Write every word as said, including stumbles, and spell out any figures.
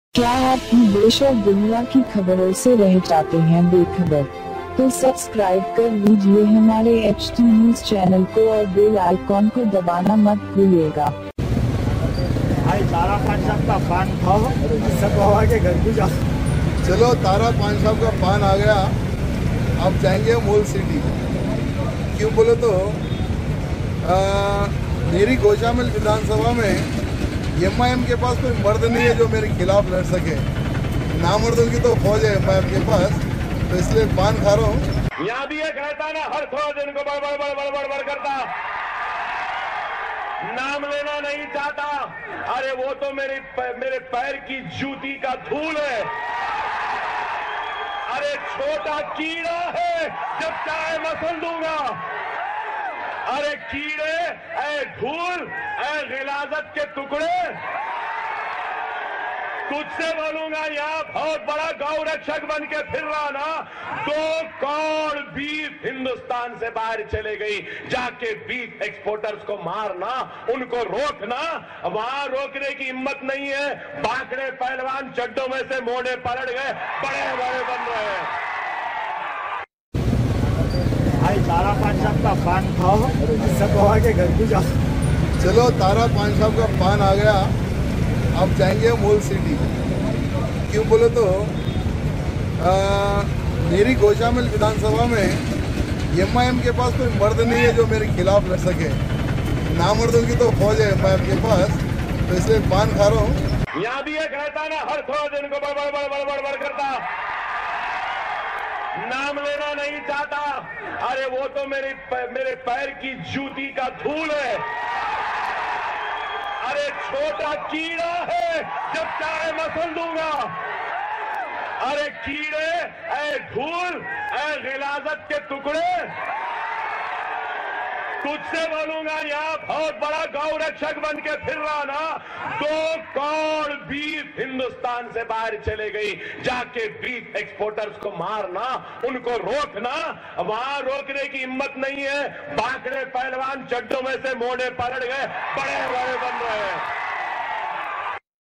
क्या आप भी देश और दुनिया की खबरों से रह जाते हैं बेखबर? तो सब्सक्राइब कर लीजिए हमारे एच टी न्यूज चैनल को और बेल आइकॉन को दबाना मत भूलिएगा। भाई तारा पान साहब का पान खाओ, सब हवा के घर को जाओ। चलो, तारा पान साहब का पान आ गया। अब जाएंगे मोल सिटी। क्यों बोले तो आ, मेरी गोशामिल विधानसभा में एम आई एम के पास कोई मर्द नहीं है जो मेरे खिलाफ लड़ सके। नामर्दों की तो फौज है एम आई एम के पास, तो इसलिए पान खा रहा हूँ। यहाँ भी एक रहता ना, हर थोड़ा दिन को बड़ बड़ बड़ बड़ बड़ बड़ करता, नाम लेना नहीं चाहता। अरे वो तो मेरे मेरे पैर की जूती का धूल है। अरे छोटा कीड़ा है, जब चाहे मसल दूंगा। अरे कीड़े, ऐ धूल, ऐ गिलाजत के टुकड़े, तुझसे बोलूंगा यहाँ बहुत बड़ा गौ रक्षक बन के फिर रहा ना, दो करोड़ बीफ हिंदुस्तान से बाहर चले गई। जाके बीफ एक्सपोर्टर्स को मारना, उनको रोकना, वहां रोकने की हिम्मत नहीं है। बांकड़े पहलवान चड्डों में से मोड़े पलट गए, बड़े बड़े बन रहे हैं। भाई तारा पान साहब का पान खाओ, सब हवा के घर को जाओ। चलो, तारा पान साहब का पान आ गया। अब जाएंगे मोल सिटी। क्यों बोले तो आ, मेरी गोशामिल विधानसभा में एम आई एम के पास कोई मर्द नहीं है जो मेरे खिलाफ लड़ सके। नामर्दों की तो फौज है एम आई एम के पास, तो इसलिए पान खा रहा हूँ। यहाँ भी एक रहता ना, हर थोड़ा दिन को बड़ बड़ बड़ बड़ बड़ बड़ करता, नाम लेना नहीं चाहता। अरे वो तो मेरे मेरे पैर की जूती का धूल है। अरे छोटा कीड़ा है, जब चाहे मसल दूंगा। अरे कीड़े, ऐ धूल, ऐ गिलाजत के टुकड़े, तुझसे बोलूंगा यहाँ बहुत बड़ा गौ रक्षक बन के फिर रहा ना, दो करोड़ बीफ हिंदुस्तान से बाहर चले गई। जाके बीफ एक्सपोर्टर्स को मारना, उनको रोकना, वहां रोकने की हिम्मत नहीं है। बांकड़े पहलवान चड्डों में से मोड़े पलट गए, बड़े बड़े बन रहे हैं।